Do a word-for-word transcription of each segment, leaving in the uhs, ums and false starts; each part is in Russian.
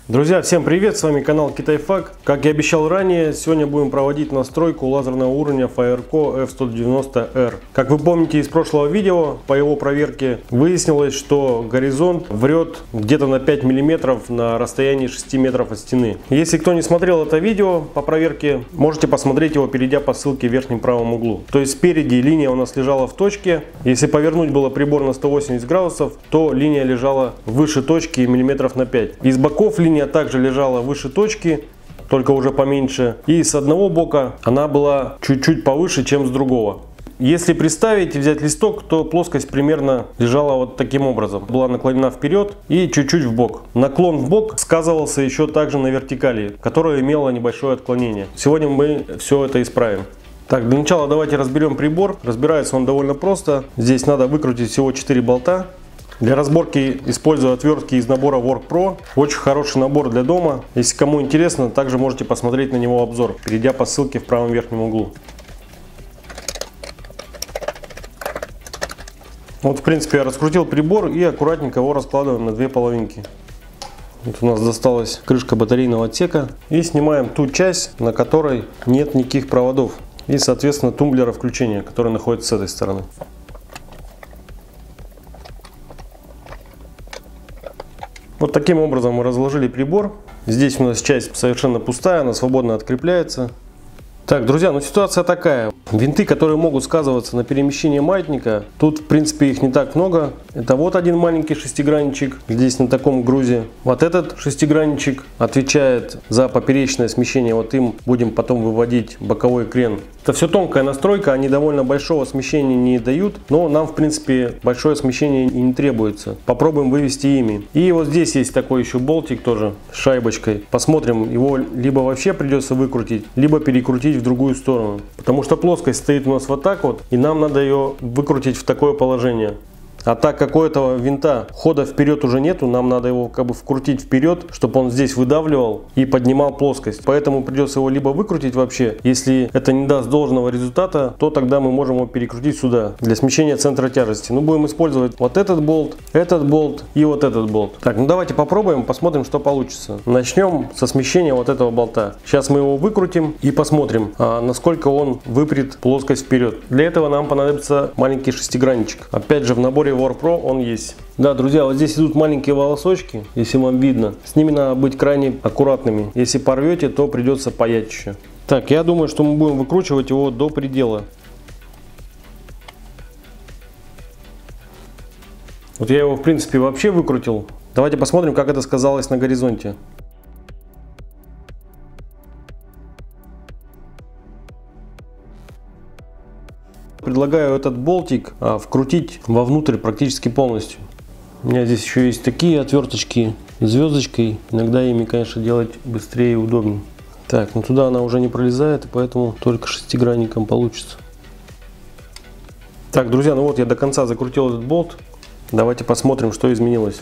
Друзья, всем привет! С вами канал Китайфак. Как и обещал ранее, сегодня будем проводить настройку лазерного уровня Fireco эф сто девяносто эр. Как вы помните из прошлого видео, по его проверке выяснилось, что горизонт врет где-то на пять миллиметров на расстоянии шести метров от стены. Если кто не смотрел это видео по проверке, можете посмотреть его, перейдя по ссылке в верхнем правом углу. То есть спереди линия у нас лежала в точке. Если повернуть было прибор на сто восемьдесят градусов, то линия лежала выше точки миллиметров на пять. Из боков линия также лежала выше точки, только уже поменьше. И с одного бока она была чуть-чуть повыше, чем с другого. Если представить и взять листок, то плоскость примерно лежала вот таким образом. Была наклонена вперед и чуть-чуть в бок. Наклон в бок сказывался еще также на вертикали, которая имела небольшое отклонение. Сегодня мы все это исправим. Так, для начала давайте разберем прибор. Разбирается он довольно просто. Здесь надо выкрутить всего четыре болта. Для разборки использую отвертки из набора WorkPro. Очень хороший набор для дома. Если кому интересно, также можете посмотреть на него обзор, перейдя по ссылке в правом верхнем углу. Вот, в принципе, я раскрутил прибор и аккуратненько его раскладываем на две половинки. Вот у нас досталась крышка батарейного отсека. И снимаем ту часть, на которой нет никаких проводов. И, соответственно, тумблера включения, который находится с этой стороны. Вот таким образом мы разложили прибор. Здесь у нас часть совершенно пустая, она свободно открепляется. Так, друзья, ну ситуация такая. Винты, которые могут сказываться на перемещении маятника, тут в принципе их не так много. Это вот один маленький шестигранничек, здесь на таком грузе. Вот этот шестигранничек отвечает за поперечное смещение. Вот им будем потом выводить боковой крен. Это все тонкая настройка, они довольно большого смещения не дают, но нам в принципе большое смещение и не требуется. Попробуем вывести ими. И вот здесь есть такой еще болтик тоже с шайбочкой. Посмотрим, его либо вообще придется выкрутить, либо перекрутить в другую сторону. Потому что плоскость стоит у нас вот так вот, и нам надо ее выкрутить в такое положение. А так как у этого винта хода вперед уже нету, нам надо его как бы вкрутить вперед, чтобы он здесь выдавливал и поднимал плоскость. Поэтому придется его либо выкрутить вообще. Если это не даст должного результата, то тогда мы можем его перекрутить сюда для смещения центра тяжести. Ну, будем использовать вот этот болт, этот болт и вот этот болт. Так, ну давайте попробуем, посмотрим, что получится. Начнем со смещения вот этого болта. Сейчас мы его выкрутим и посмотрим, а, насколько он выпрет плоскость вперед. Для этого нам понадобится маленький шестигранничек. Опять же, в наборе WorkPro он есть. Да, друзья, вот здесь идут маленькие волосочки, если вам видно. С ними надо быть крайне аккуратными. Если порвете, то придется паять еще. Так, я думаю, что мы будем выкручивать его до предела. Вот я его, в принципе, вообще выкрутил. Давайте посмотрим, как это сказалось на горизонте. Предлагаю этот болтик а, вкрутить вовнутрь практически полностью. У меня здесь еще есть такие отверточки звездочкой. Иногда ими, конечно, делать быстрее и удобнее. Так, ну туда она уже не пролезает, и поэтому только шестигранником получится. Так, друзья, ну вот я до конца закрутил этот болт. Давайте посмотрим, что изменилось.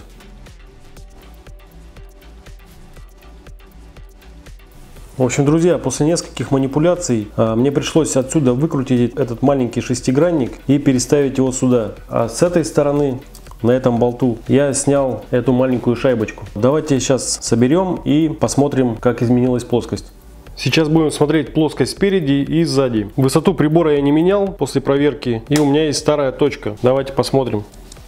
В общем, друзья, после нескольких манипуляций а, мне пришлось отсюда выкрутить этот маленький шестигранник и переставить его сюда. А с этой стороны, на этом болту, я снял эту маленькую шайбочку. Давайте сейчас соберем и посмотрим, как изменилась плоскость. Сейчас будем смотреть плоскость спереди и сзади. Высоту прибора я не менял после проверки, и у меня есть старая точка. Давайте посмотрим.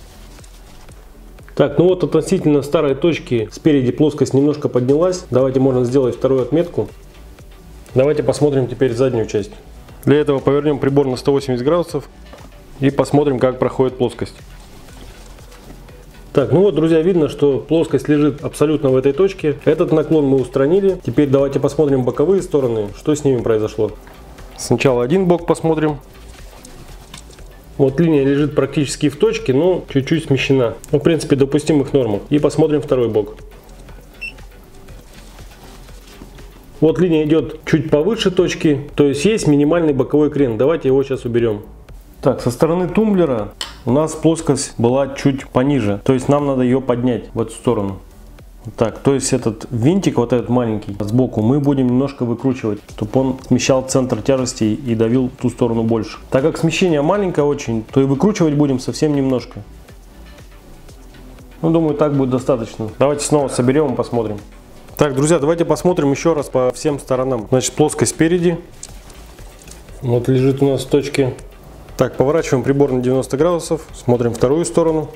Так, ну вот относительно старой точки спереди плоскость немножко поднялась. Давайте можно сделать вторую отметку. Давайте посмотрим теперь заднюю часть. Для этого повернем прибор на сто восемьдесят градусов и посмотрим, как проходит плоскость. Так, ну вот, друзья, видно, что плоскость лежит абсолютно в этой точке. Этот наклон мы устранили. Теперь давайте посмотрим боковые стороны, что с ними произошло. Сначала один бок посмотрим. Вот линия лежит практически в точке, но чуть-чуть смещена. Ну, в принципе, допустимых нормах. И посмотрим второй бок. Вот линия идет чуть повыше точки, то есть есть минимальный боковой крен. Давайте его сейчас уберем. Так, со стороны тумблера у нас плоскость была чуть пониже, то есть нам надо ее поднять в эту сторону. Так, то есть этот винтик, вот этот маленький, сбоку, мы будем немножко выкручивать, чтобы он смещал центр тяжести и давил в ту сторону больше. Так как смещение маленькое очень, то и выкручивать будем совсем немножко. Ну, думаю, так будет достаточно. Давайте снова соберем и посмотрим. Так, друзья, давайте посмотрим еще раз по всем сторонам. Значит, плоскость спереди. Вот лежит у нас в точке. Так, поворачиваем прибор на девяносто градусов. Смотрим вторую сторону.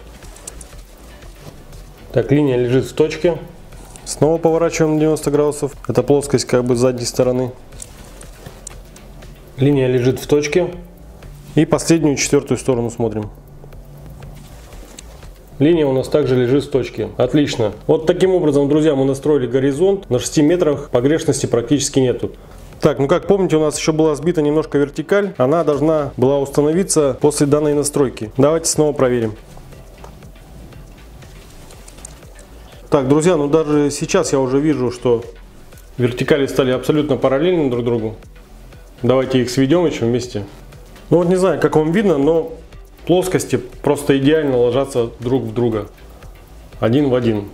Так, линия лежит в точке. Снова поворачиваем на девяносто градусов. Это плоскость как бы с задней стороны. Линия лежит в точке. И последнюю, четвертую сторону смотрим. Линия у нас также лежит в точке. Отлично. Вот таким образом, друзья, мы настроили горизонт. На шести метрах погрешности практически нету. Так, ну как помните, у нас еще была сбита немножко вертикаль. Она должна была установиться после данной настройки. Давайте снова проверим. Так, друзья, ну даже сейчас я уже вижу, что вертикали стали абсолютно параллельны друг другу. Давайте их сведем еще вместе. Ну вот не знаю, как вам видно, но плоскости просто идеально ложатся друг в друга. Один в один.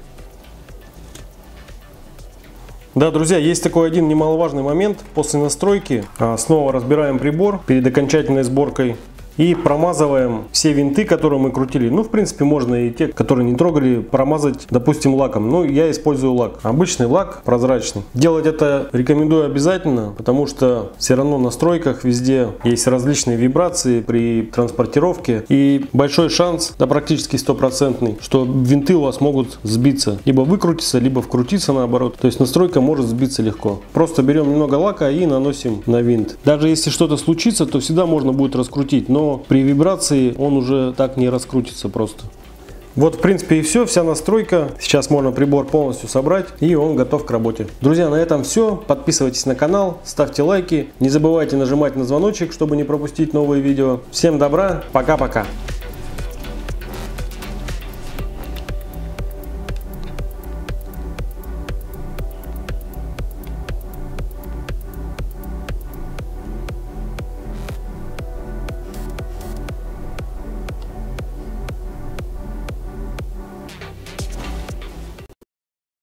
Да, друзья, есть такой один немаловажный момент. После настройки снова разбираем прибор перед окончательной сборкой. И промазываем все винты, которые мы крутили. Ну, в принципе, можно и те, которые не трогали, промазать, допустим, лаком. Ну, я использую лак. Обычный лак, прозрачный. Делать это рекомендую обязательно, потому что все равно в настройках везде есть различные вибрации при транспортировке. И большой шанс, да практически стопроцентный, что винты у вас могут сбиться. Либо выкрутиться, либо вкрутиться наоборот. То есть настройка может сбиться легко. Просто берем немного лака и наносим на винт. Даже если что-то случится, то всегда можно будет раскрутить. Но при вибрации он уже так не раскрутится просто. Вот, в принципе, и все, вся настройка. Сейчас можно прибор полностью собрать, и он готов к работе. Друзья, на этом все. Подписывайтесь на канал, ставьте лайки. Не забывайте нажимать на звоночек, чтобы не пропустить новые видео. Всем добра, пока-пока.